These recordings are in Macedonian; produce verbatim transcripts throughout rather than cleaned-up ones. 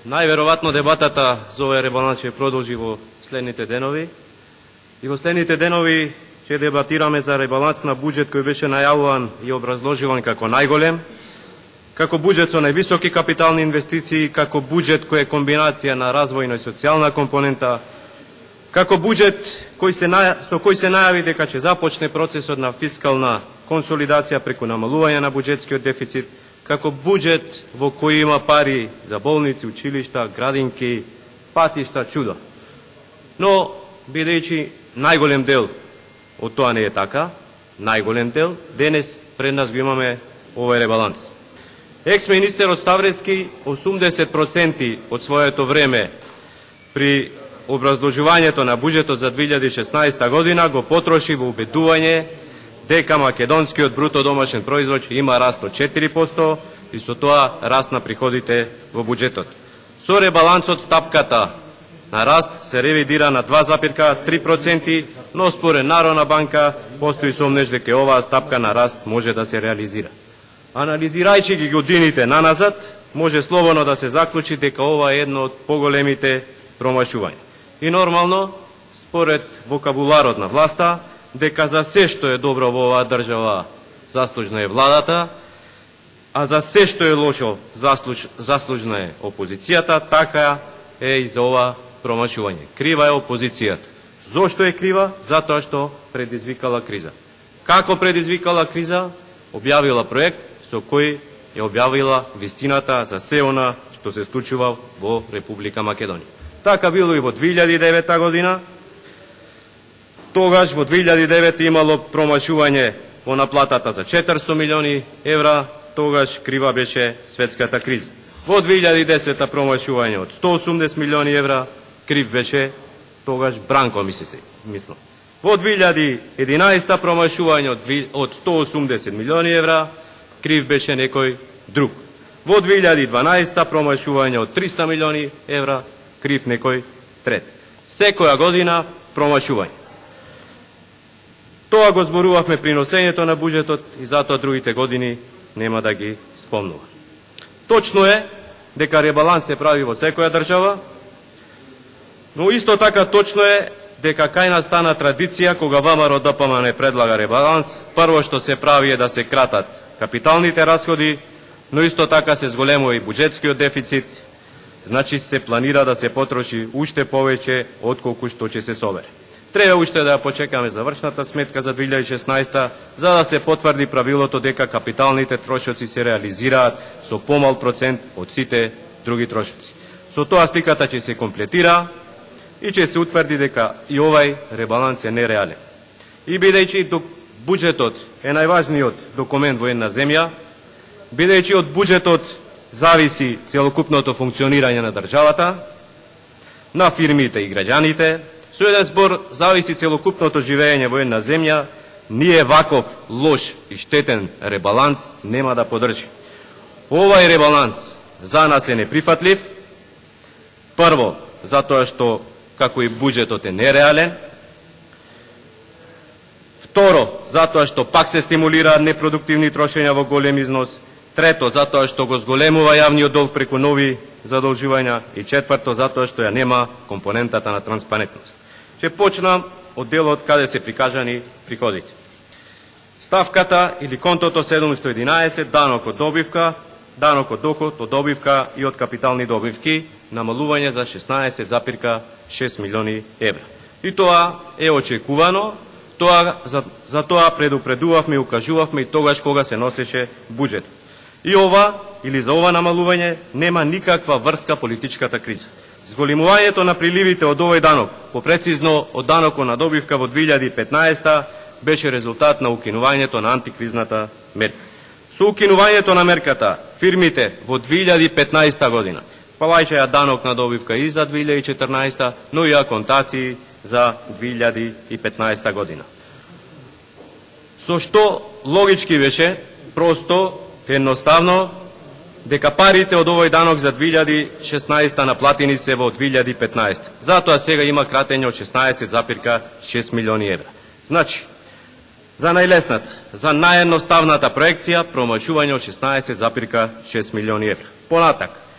Најверојатно дебатата за овој ребаланс ќе продолжи во следните денови. И во следните денови ќе дебатираме за ребаланс на буџет кој беше најавуван и образложуван како најголем, како буџет со највисоки капитални инвестиции, како буџет кој е комбинација на развојна и социјална компонента, како буџет кој се со кој се најави дека ќе започне процесот на фискална консолидација преку намалување на буџетскиот дефицит, како буџет во кој има пари за болници, училишта, градинки, патишта, чудо. Но, бидејќи најголем дел од тоа не е така, најголем дел, денес пред нас го имаме овој ребаланс. Екс-министерот Ставревски осумдесет проценти од своето време при образложувањето на буџетот за две илјади и шеснаесета година го потроши во убедување дека македонскиот бруто домашен производ има раст од четири проценти и со тоа раст на приходите во буџетот. Со ребалансот стапката на раст се ревидира на два запирка три проценти, но според Народна банка постои сомнеж дека оваа стапка на раст може да се реализира. Анализирајќи ги годините наназад, може слободно да се заклучи дека ова е едно од поголемите промашувања. И нормално, според вокабуларот на власта, дека за се што е добро во оваа држава заслужна е владата, а за се што е лошо заслуж, заслужна е опозицијата, така е и за ова промашување. Крива е опозицијата. Зошто е крива? Затоа што предизвикала криза. Како предизвикала криза? Објавила проект со кој ја објавила вистината за се она што се случува во Република Македонија. Така било и во две илјади и девета година. Тогаш во две илјади и девета имало промашување во наплатата за четиристо милиони евра, тогаш крива беше светската криза. Во две илјади и десета промашување од сто осумдесет милиони евра, крив беше тогаш Бранко, мисли се, мислам. Во две илјади и единаесета промашување од сто осумдесет милиони евра, крив беше некој друг. Во две илјади и дванаесета промашување од триста милиони евра, крив некој трет. Секоја година промашување. Тоа го зборувавме при носењето на буџетот и затоа другите години нема да ги спомнувам. Точно е дека ребаланс се прави во секоја држава, но исто така точно е дека кај нас стана традиција кога ВМРО Д П М не предлага ребаланс, прво што се прави е да се кратат капиталните расходи, но исто така се зголемува и буџетскиот дефицит, значи се планира да се потроши уште повеќе отколку што ќе се собере. Треба уште да ја почекаме завршната сметка за две илјади и шеснаесета, за да се потврди правилото дека капиталните трошоци се реализираат со помал процент од сите други трошоци. Со тоа сликата ќе се комплетира и ќе се утврди дека и овај ребаланс е нереален. И бидејќи буџетот е најважниот документ во една земја, бидејќи од буџетот зависи целокупното функционирање на државата, на фирмите и граѓаните, со еден збор зависи целокупното живење во една земја, ние ваков лош и штетен ребаланс нема да подржи. Овај ребаланс за нас е неприфатлив, прво, затоа што како и буџетот е нереален, второ, затоа што пак се стимулираат непродуктивни трошења во голем износ, трето, затоа што го зголемува јавниот долг преку нови задолжувања и четврто, затоа што ја нема компонентата на транспарентност. Ќе почнам од делот каде се прикажани приходите. Ставката или контото седумстотини и единаесет, данок од добивка, данок од доход од добивка и од капитални добивки, намалување за шеснаесет запирка шест милиони евра. И тоа е очекувано, тоа, за, за тоа предупредувавме и укажувавме и тогаш кога се носеше буџет. И ова, или за ова намалување, нема никаква врска политичката криза. Зголемувањето на приливите од овој данок, попрецизно од данокот на добивка во две илјади и петнаесета, беше резултат на укинувањето на антикризната мерка. Со укинувањето на мерката, фирмите во две илјади и петнаесета година плаќаја данок на добивка и за две илјади и четрнаесета, но и аконтации за две илјади и петнаесета година. Со што логички беше, просто, едноставно, дека парите од овој данок за две илјади и шеснаесета наплатени се во две илјади и петнаесета. Затоа сега има кратење од шеснаесет запирка шест милиони евра. Значи, за најлесната, за наједноставната проекција, промашување од шеснаесет запирка шест милиони евра. Понатак,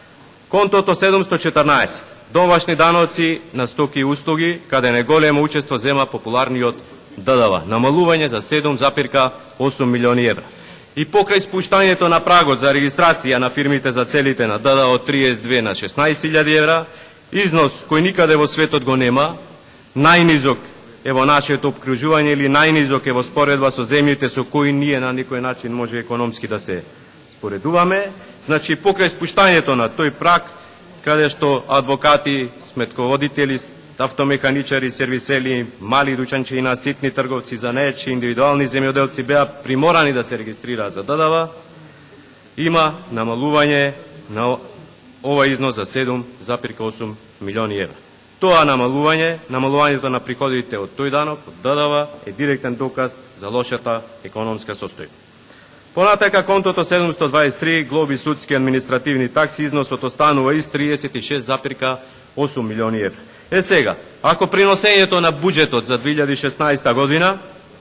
Контото седумсто четрнаесет. Домашни даноци на стоки и услуги, каде неголемо учество зема популарниот Д Д В. Намалување за седум запирка осум милиони евра. И покрај спуштањето на прагот за регистрација на фирмите за целите на Д Д В од триесет и две на шеснаесет илјади евра, износ кој никаде во светот го нема, најнизок е во нашето обкружување или најнизок е во споредба со земјите со кои ние на никој начин може економски да се споредуваме. Значи, покрај спуштањето на тој праг, каде што адвокати, сметководители, автомеханичари, сервисели, мали дуќанчина, ситни трговци, занаетчи, индивидуални земјоделци беа приморани да се регистрираат за Д Д В, има намалување на ова износ за седум запирка осум милиони евра. Тоа намалување, намалувањето на приходите од тој данок, од Д Д В, е директен доказ за лошата економска состојба. Понатака контото седумсто дваесет и три, глоби, судски, административни такси, износот останува ист триесет и шест запирка осум милиони евра. Е сега, ако приносењето на буџетот за две илјади и шеснаесета година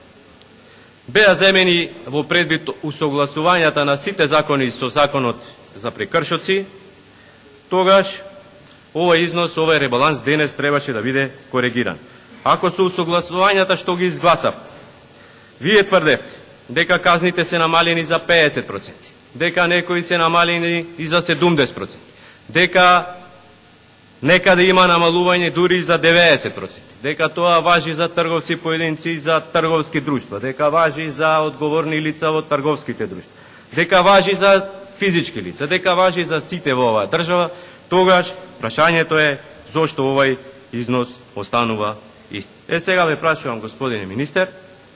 беа земени во предвид усогласувањата на сите закони со законот за прекршоци, тогаш овој износ, овој ребаланс денес требаше да биде коригиран. Ако со усогласувањата што ги изгласав, вие тврдевте дека казните се намалени за педесет проценти, дека некои се намалени и за седумдесет проценти, дека некаде има намалување дури за деветдесет проценти, дека тоа важи за трговци поединци и за трговски друштва, дека важи за одговорни лица во трговските друштва, дека важи за физички лица, дека важи за сите во оваа држава, тогаш прашањето е зошто овај износ останува ист. Е, сега ве прашувам, господине министер,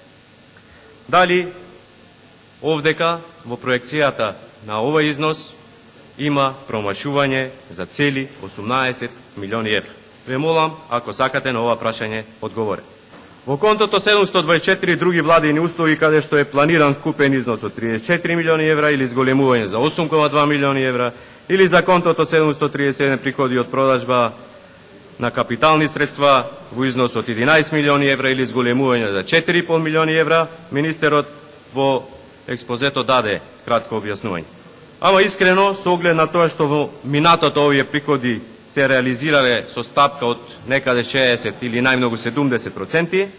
дали овдека во проекцијата на овој износ има промашување за цели осумнаесет милиони евра. Ве молам, ако сакате на ова прашање, одговорете. Во контото седумсто дваесет и четири други владени услуги, каде што е планиран вкупен износ од триесет и четири милиони евра или зголемување за осум кoma два милиони евра, или за контото седумсто триесет и еден приходи од продажба на капитални средства во износ од единаесет милиони евра или зголемување за четири и пол милиони евра, министерот во експозето даде кратко објаснување. Ама искрено, со оглед на тоа што во минатото овие приходи се реализирале со стапка од некаде шеесет или најмногу седумдесет проценти,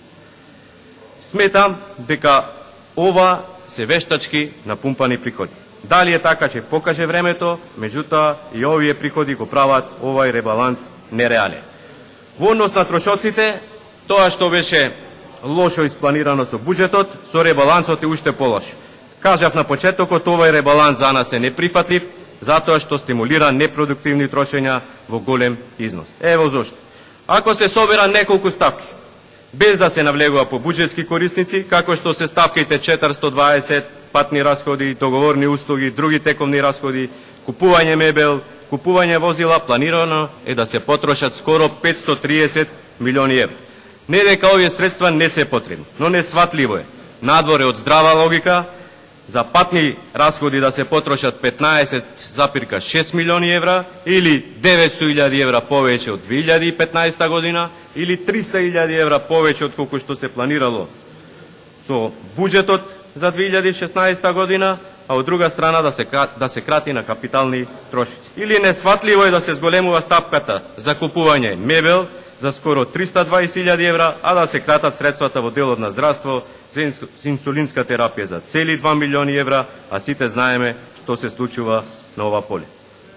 сметам дека ова се вештачки напумпани приходи. Дали е така ќе покаже времето, меѓутоа и овие приходи го прават овај ребаланс нереален. Во однос на трошоците, тоа што беше лошо испланирано со буџетот, со ребалансот е уште полошо. Кажав на почетокот, овај ребаланс за нас е неприфатлив, затоа што стимулира непродуктивни трошења во голем износ. Ево зошто. Ако се собера неколку ставки, без да се навлегува по буџетски корисници, како што се ставките четиристо дваесет, патни расходи, договорни услуги, други тековни расходи, купување мебел, купување возила, планирано е да се потрошат скоро петстотини и триесет милиони евра. Не дека овие средства не се потребни, но несватливо е, надворе од здрава логика, за патни расходи да се потрошат петнаесет запирка шест милиони евра или деветсто илјади евра повеќе од две илјади и петнаесета година или триста илјади евра повеќе од колку што се планирало со буџетот за две илјади и шеснаесета година, а од друга страна да се, да се крати на капитални трошици. Или несватливо е да се зголемува стапката за купување мебел за скоро триста и дваесет илјади евра, а да се кратат средствата во делот на здравство за инсулинска терапија за цели два милиони евра, а сите знаеме што се случува на ова поле.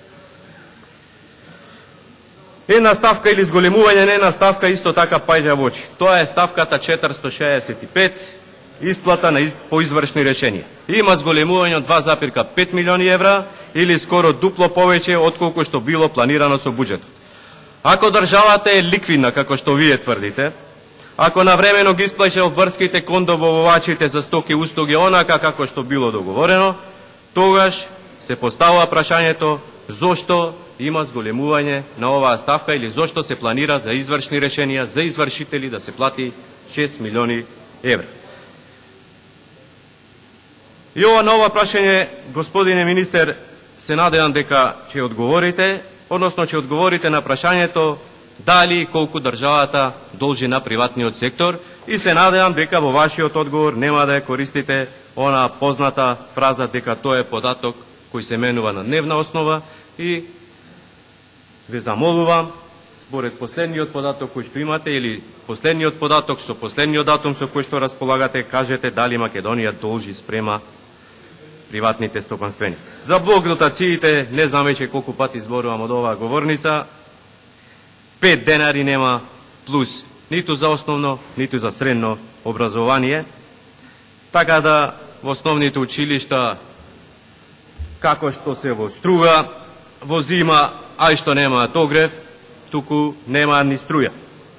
Една ставка или зголемување на една ставка исто така паѓа во очи. Тоа е ставката четиристо шеесет и пет, исплата на из... по извршни решенија. Има зголемување од два запирка пет милиони евра или скоро дупло повеќе отколку што било планирано со буџетот. Ако државата е ликвидна, како што вие тврдите, ако навремено ги исплаќа обврските кон добавувачите за стоки и услуги онака како што било договорено, тогаш се поставува прашањето зошто има зголемување на оваа ставка или зошто се планира за извршни решенија, за извршители да се плати шест милиони евра. И ова на ова прашање, господине министер, се надевам дека ќе одговорите, односно ќе одговорите на прашањето дали и колку државата должи на приватниот сектор и се надевам дека во вашиот одговор нема да ја користите она позната фраза дека тоа е податок кој се менува на дневна основа и ве замолувам, според последниот податок кој што имате или последниот податок со последниот датум со кој што располагате, кажете дали Македонија должи спрема приватните стопанственици. За блок дотациите, не знам веќе колку пати зборувам од оваа говорница, пет денари нема плюс ниту за основно, ниту за средно образование, така да во основните училишта, како што се во струга, во зима, а и што немаат огрев, туку немаат ни струја.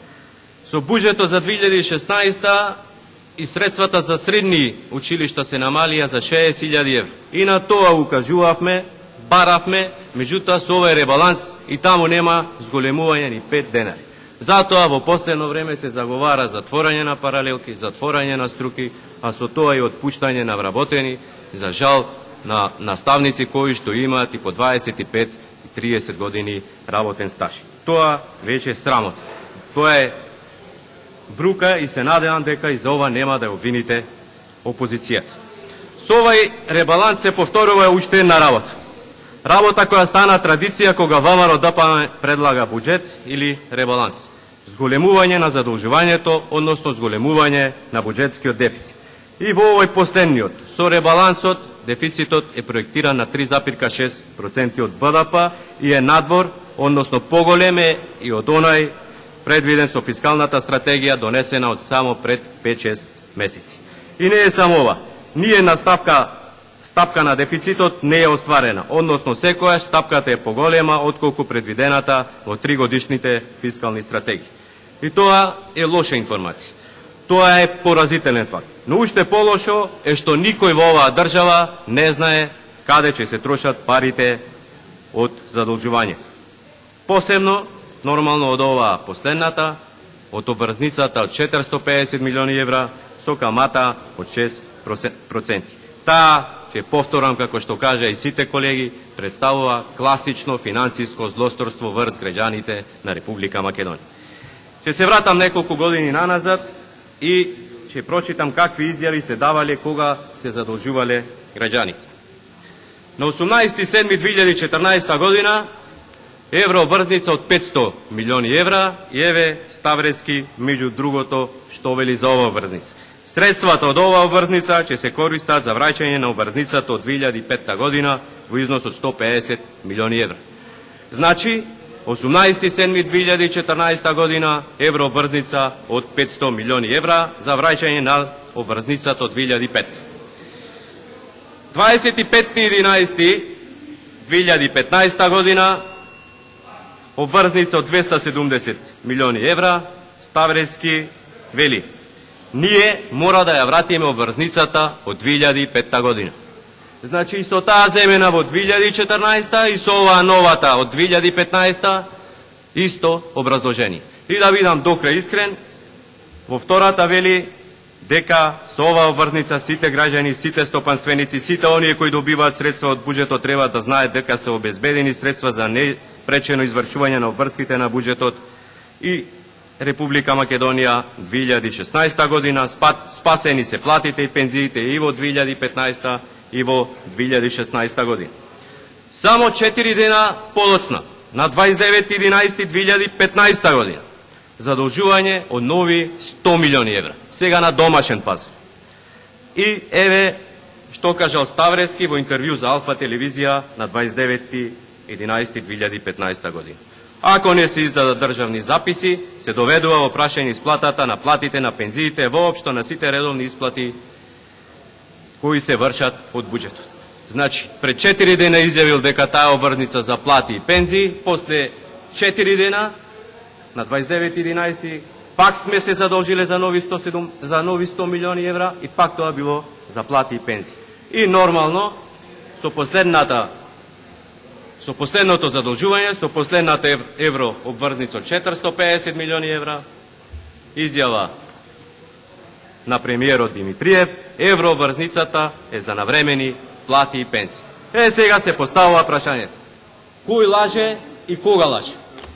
Со буџетот за две илјади и шеснаеста и средствата за средни училишта се намалија за шеесет илјади евра. И на тоа укажувавме, баравме, меѓутоа со овој ребаланс и таму нема зголемување ни пет денари. Затоа во последно време се заговара за творање на паралелки, за творање на струки, а со тоа и отпуштање на вработени, за жал на наставници кои што имаат и по дваесет и пет и триесет години работен стаж. Тоа веќе е срамота. Тоа е брука и се надевам дека и за ова нема да обвините опозицијата. Со овај ребаланс се повторува уште една работа. Работа која стана традиција кога ВМРО Д П М предлага буџет или ребаланс. Зголемување на задолжувањето, односно зголемување на буџетскиот дефицит. И во овој последниот, со ребалансот, дефицитот е проектиран на три запирка шест проценти од Б Д П и е надвор, односно поголем е и од онај предвиден со фискалната стратегија донесена од само пред пет-шест месеци. И не е само ова. Ние на ставка стапка на дефицитот не е остварена, односно секоја стапката е поголема отколку предвидената во тригодишните фискални стратегии. И тоа е лоша информација. Тоа е поразителен факт. Но уште полошо е што никој во оваа држава не знае каде ќе се трошат парите од задолжување. Посебно, нормално од оваа последната, од обврзницата од четиристотини и педесет милиони евра со камата од шест проценти. Таа, ќе повторам како што кажа и сите колеги, представува класично финансиско злосторство врз граѓаните на Република Македонија. Ќе се вратам неколку години наназад и ќе прочитам какви изјави се давале кога се задолжувале граѓаните. На осумнаесети седми две илјади и четрнаесета година евроврзница од петсто милиони евра и еве Ставрески меѓу другото што вели за ова врзница. Средствата од оваа обврзница ќе се користат за враќање на обврзницата од две илјади и петта година во износ од сто педесет милиони евра. Значи, осумнаесети седми две илјади и четрнаесета година евроврзница од петсто милиони евра за враќање на обврзницата од две илјади и петта. дваесет и пети единаесети две илјади и петнаесета година обврзница од двеста седумдесет милиони евра, Ставрески вели: ние мора да ја вратиме обврзницата од две илјади и петта година. Значи и со таа земена во две илјади и четрнаесета и со оваа новата од две илјади и петнаесета исто образложение. И да бидам докрај искрен, во втората вели дека со оваа обврзница сите граѓани, сите стопанственици, сите оние кои добиваат средства од буџетот треба да знаат дека се обезбедени средства за непречено извршување на обврските на буџетот и Република Македонија две илјади и шеснаесета година, спасени се платите и пензиите и во две илјади и петнаесета и во две илјади и шеснаесета година. Само четири дена подоцна, на дваесет и девети единаесети две илјади и петнаесета година, задолжување од нови сто милиони евра, сега на домашен пазар. И еве што кажал Ставрески во интервју за Алфа телевизија на дваесет и девети единаесети две илјади и петнаесета година. Ако не се издадат државни записи, се доведува во прашање исплатата на платите, на пензиите, воопшто на сите редовни исплати кои се вршат од буџетот. Значи, пред четири дена изјавил дека таа обврзница за плати и пензии, после четири дена, на дваесет и девети единаесети, пак сме се задолжиле за нови сто седум, за нови сто милиони евра и пак тоа било за плати и пензии. И нормално, со последната Со последното задолжување, со последната ев, евро обврзница од четиристотини и педесет милиони евра, изјава на премиерот Димитриев, евро обврзницата е за навремени плати и пензии. Е, сега се поставува прашањето: кој лаже и кога лаже?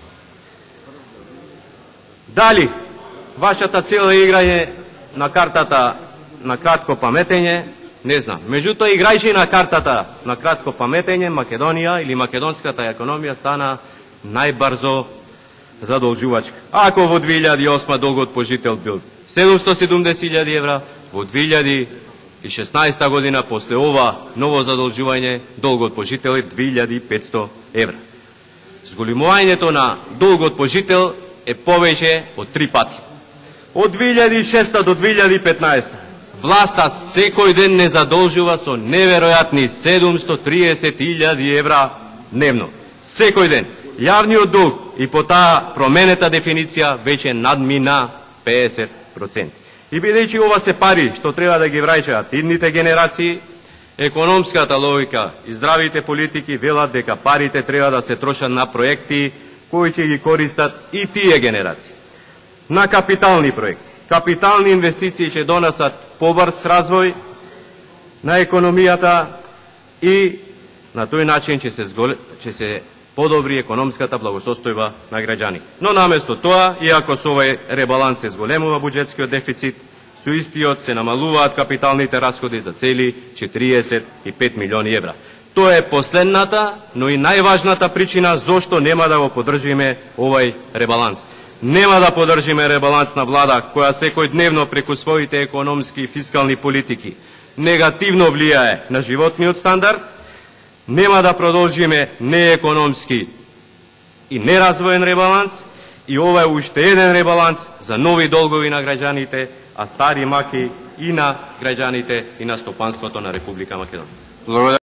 Дали вашата цел е играње на картата на кратко паметење? Не знам. Меѓутоа, играјќи на картата на кратко паметење, Македонија или македонската економија стана најбрзо задолжувачка. Ако во две илјади и осма долгот по жител бил седумстотини и седумдесет илјади евра, во две илјади и шеснаесета година, после ова ново задолжување, долгот по жител е две илјади и петстотини евра. Зголемувањето на долгот по жител е повеќе од три пати. Од две илјади и шеста до две илјади и петнаесета власта секој ден не задолжува со неверојатни седумстотини и триесет илјади евра дневно. Секој ден. Јавниот долг и по таа променета дефиниција веќе надмина педесет проценти. И бидејќи ова се пари што треба да ги враќаат идните генерации, економската логика и здравите политики велат дека парите треба да се трошат на проекти кои ќе ги користат и тие генерации. На капитални проекти. Капитални инвестиции ќе донесат побрз развој на економијата и на тој начин ќе се, зголе... ќе се подобри економската благосостојба на граѓаните. Но наместо тоа, иако со овој ребаланс се зголемува буџетскиот дефицит, со истиот се намалуваат капиталните расходи за цели четириесет и пет милиони евра. Тоа е последната, но и најважната причина зошто нема да го поддржиме овој ребаланс. Нема да поддржиме ребаланс на влада која секојдневно преку своите економски и фискални политики негативно влијае на животниот стандард. Нема да продолжиме неекономски и неразвоен ребаланс и ова е уште еден ребаланс за нови долгови на граѓаните, а стари маки и на граѓаните и на стопанството на Република Македонија.